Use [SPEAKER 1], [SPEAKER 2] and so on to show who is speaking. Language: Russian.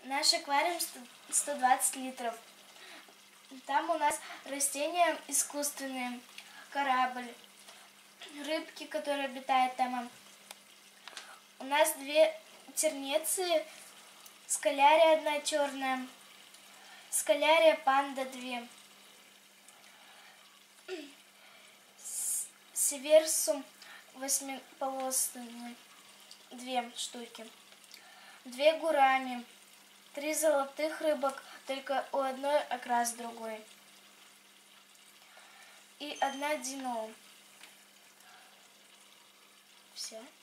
[SPEAKER 1] Наш аквариум 120 литров. Там у нас растения искусственные, корабль, рыбки, которые обитают там. У нас 2 тернеции, скалярия 1 черная, скалярия панда 2, северсум 8-полосный 2 штуки, 2 гурами, 3 золотых рыбок, только у одной окрас другой, и 1 дино. Все.